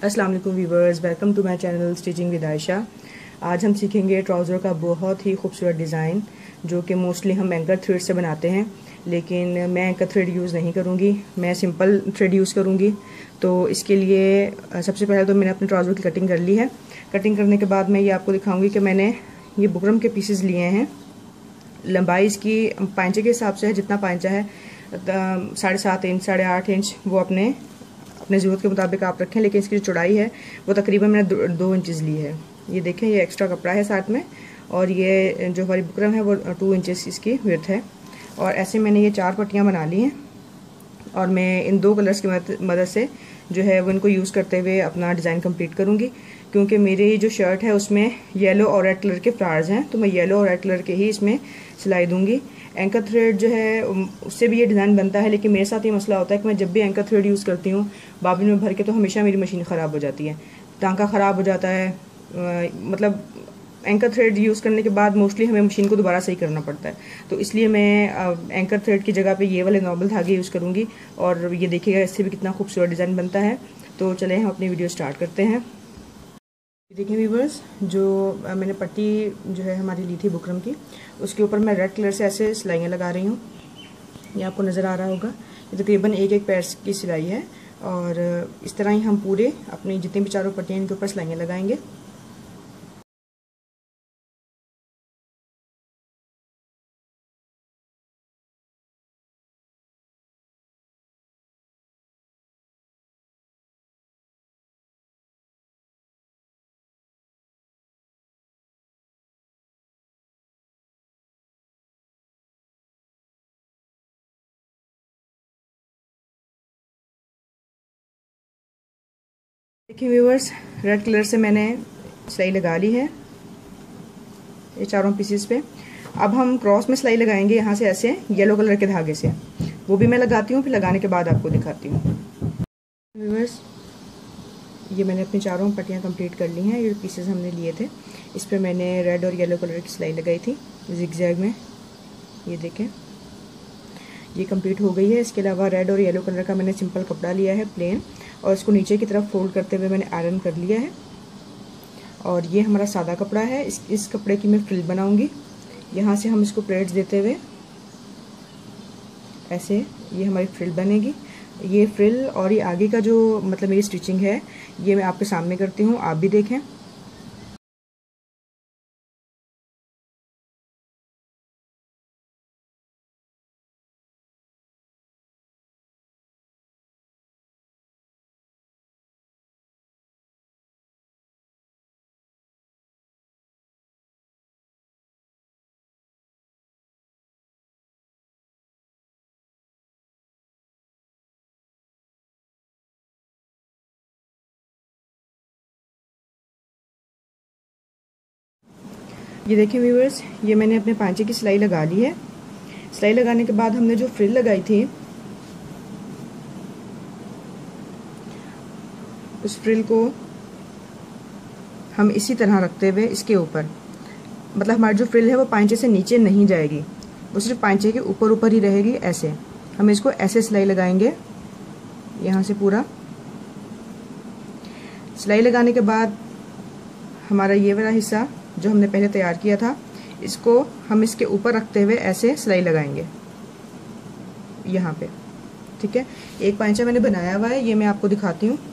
अस्सलाम वालेकुम viewers, welcome to my channel stitching with Ayesha. आज हम सीखेंगे ट्राउज़र का बहुत ही खूबसूरत डिज़ाइन जो कि मोस्टली हम एंकर थ्रेड से बनाते हैं, लेकिन मैं एंकर थ्रेड यूज़ नहीं करूँगी, मैं सिंपल थ्रेड यूज़ करूँगी। तो इसके लिए सबसे पहले तो मैंने अपने ट्राउज़र की कटिंग कर ली है। कटिंग करने के बाद मैं ये आपको दिखाऊँगी कि मैंने ये बुकरम के पीसेस लिए हैं। लंबाई इसकी पांचे के हिसाब से है, जितना पांचा है 7.5 इंच 8.5 इंच वो अपने ज़रूरत के मुताबिक आप रखें, लेकिन इसकी जो चौड़ाई है वो तकरीबन मैंने 2 इंचज़ ली है। ये देखें, ये एक्स्ट्रा कपड़ा है साथ में, और ये जो हमारी बुकरम है वो 2 इंचज़ इसकी विड्थ है। और ऐसे मैंने ये 4 पट्टियाँ बना ली हैं, और मैं इन 2 कलर्स की मदद से जो है वो इनको यूज़ करते हुए अपना डिज़ाइन कंप्लीट करूँगी। क्योंकि मेरी जो शर्ट है उसमें येलो और रेड कलर के फ्लावर्स हैं, तो मैं येलो और रेड कलर के ही इसमें सिलाई दूंगी। एंकर थ्रेड जो है उससे भी ये डिज़ाइन बनता है, लेकिन मेरे साथ ये मसला होता है कि मैं जब भी एंकर थ्रेड यूज़ करती हूँ बाबिन में भर के, तो हमेशा मेरी मशीन ख़राब हो जाती है, टांका ख़राब हो जाता है। मतलब एंकर थ्रेड यूज़ करने के बाद मोस्टली हमें मशीन को दोबारा सही करना पड़ता है। तो इसलिए मैं एंकर थ्रेड की जगह पे ये वाले नॉर्मल धागे यूज़ करूँगी, और ये देखिएगा इससे भी कितना खूबसूरत डिज़ाइन बनता है। तो चलें हम अपनी वीडियो स्टार्ट करते हैं। देखिए व्यूवर्स, जो मैंने पट्टी जो है हमारी ली थी बुकरम की, उसके ऊपर मैं रेड कलर से ऐसे सिलाइयाँ लगा रही हूँ। ये आपको नज़र आ रहा होगा, ये तकरीबन एक पैर की सिलाई है, और इस तरह ही हम पूरे अपनी जितनी भी चारों पट्टियाँ इनके ऊपर सिलाइयाँ लगाएंगे। देखिए व्यूवर्स, रेड कलर से मैंने सिलाई लगा ली है ये चारों पीसेस पे। अब हम क्रॉस में सिलाई लगाएंगे यहाँ से ऐसे येलो कलर के धागे से, वो भी मैं लगाती हूँ, फिर लगाने के बाद आपको दिखाती हूँ। व्यूवर्स, ये मैंने अपनी चारों पट्टियाँ कंप्लीट कर ली हैं। ये पीसेस हमने लिए थे, इस पर मैंने रेड और येलो कलर की सिलाई लगाई थी जिगजैग में। ये देखें, ये कंप्लीट हो गई है। इसके अलावा रेड और येलो कलर का मैंने सिंपल कपड़ा लिया है प्लेन, और इसको नीचे की तरफ फोल्ड करते हुए मैंने आयरन कर लिया है। और ये हमारा सादा कपड़ा है, इस कपड़े की मैं फ्रिल बनाऊंगी। यहाँ से हम इसको प्लेट्स देते हुए ऐसे ये हमारी फ्रिल बनेगी। ये फ्रिल और ये आगे का जो मतलब मेरी स्टिचिंग है, ये मैं आपके सामने करती हूँ, आप भी देखें। ये देखें व्यूअर्स, ये मैंने अपने पांचे की सिलाई लगा ली है। सिलाई लगाने के बाद हमने जो फ्रिल लगाई थी, उस फ्रिल को हम इसी तरह रखते हुए इसके ऊपर, मतलब हमारी जो फ्रिल है वो पांचे से नीचे नहीं जाएगी, वो सिर्फ पांचे के ऊपर ऊपर ही रहेगी। ऐसे हम इसको ऐसे सिलाई लगाएंगे। यहाँ से पूरा सिलाई लगाने के बाद हमारा ये वाला हिस्सा जो हमने पहले तैयार किया था, इसको हम इसके ऊपर रखते हुए ऐसे सिलाई लगाएंगे यहाँ पे। ठीक है, एक पांचा मैंने बनाया हुआ है, ये मैं आपको दिखाती हूँ।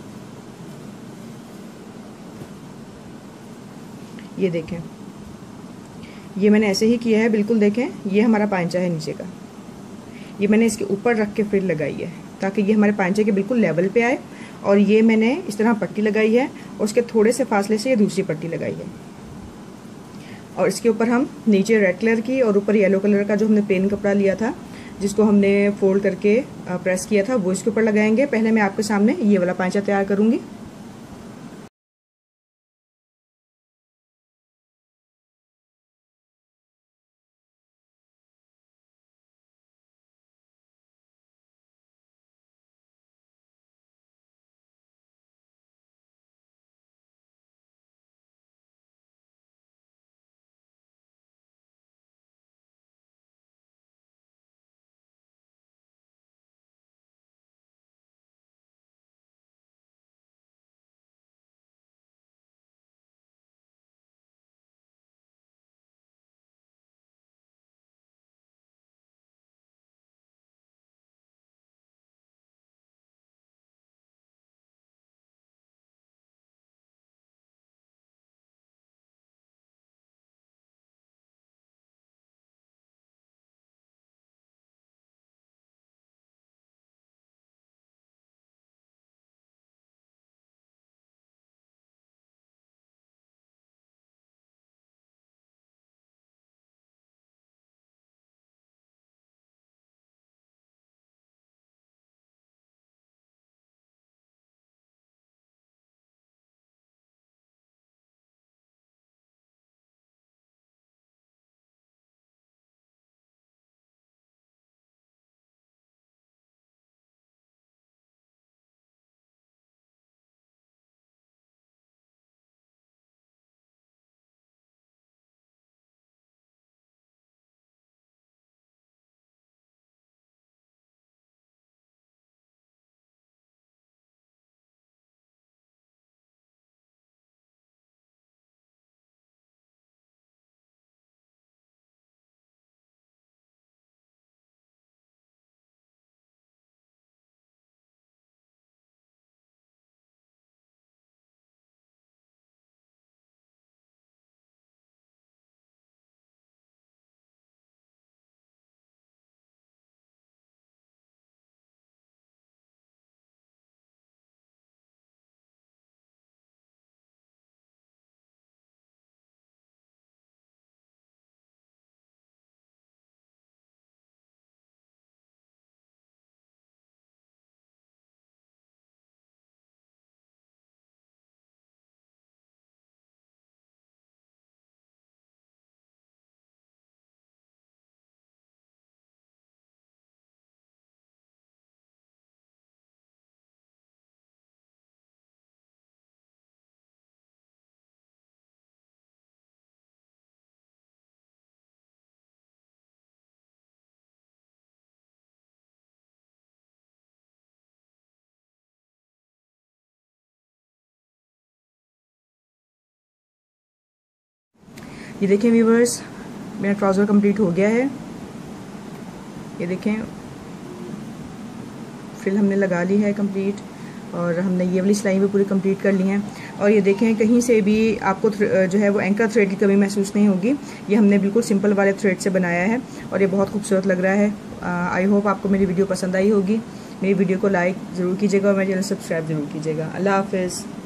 ये देखें, ये मैंने ऐसे ही किया है, बिल्कुल देखें, ये हमारा पांचा है नीचे का। ये मैंने इसके ऊपर रख के फ्रिल लगाई है ताकि ये हमारे पांचे के बिल्कुल लेवल पे आए। और ये मैंने इस तरह पट्टी लगाई है, और उसके थोड़े से फासले से ये दूसरी पट्टी लगाई है, और इसके ऊपर हम नीचे रेड कलर की और ऊपर येलो कलर का जो हमने प्लेन कपड़ा लिया था, जिसको हमने फोल्ड करके प्रेस किया था, वो इसके ऊपर लगाएंगे। पहले मैं आपके सामने ये वाला पांचा तैयार करूँगी। ये देखें व्यूवर्स, मेरा ट्राउज़र कंप्लीट हो गया है। ये देखें फ्रिल हमने लगा ली है कंप्लीट, और हमने ये वाली सिलाई भी पूरी कंप्लीट कर ली है। और ये देखें कहीं से भी आपको जो है वो एंकर थ्रेड की कमी महसूस नहीं होगी। ये हमने बिल्कुल सिंपल वाले थ्रेड से बनाया है और ये बहुत खूबसूरत लग रहा है। आई होप आपको मेरी वीडियो पसंद आई होगी। मेरी वीडियो को लाइक ज़रूर कीजिएगा और मेरे चैनल सब्सक्राइब ज़रूर कीजिएगा। अल्लाह हाफ़िज़।